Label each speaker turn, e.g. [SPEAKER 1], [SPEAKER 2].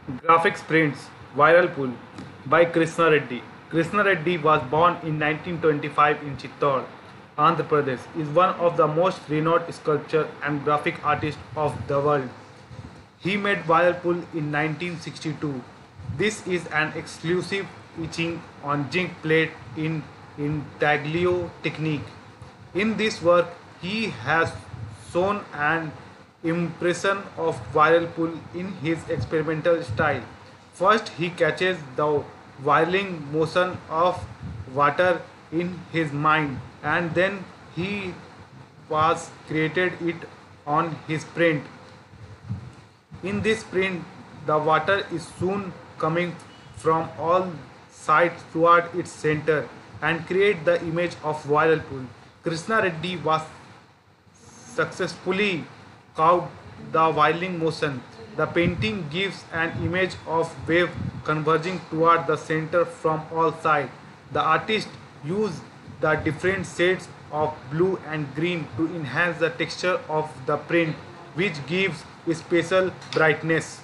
[SPEAKER 1] Graphics Prints Viral Pool by Krishna Reddy. Krishna Reddy was born in 1925 in Chittor, Andhra Pradesh. Is one of the most renowned sculptor and graphic artists of the world. He made Viral Pool in 1962. This is an exclusive etching on zinc plate in intaglio technique. In this work, he has shown an impression of viral pull in his experimental style. First, he catches the whirling motion of water in his mind, and then he was created it on his print. In this print, the water is soon coming from all sides toward its center and create the image of viral pool. Krishna Reddy was successfully caught the whirling motion. The painting gives an image of wave converging toward the center from all sides. The artist used the different shades of blue and green to enhance the texture of the print, which gives special brightness.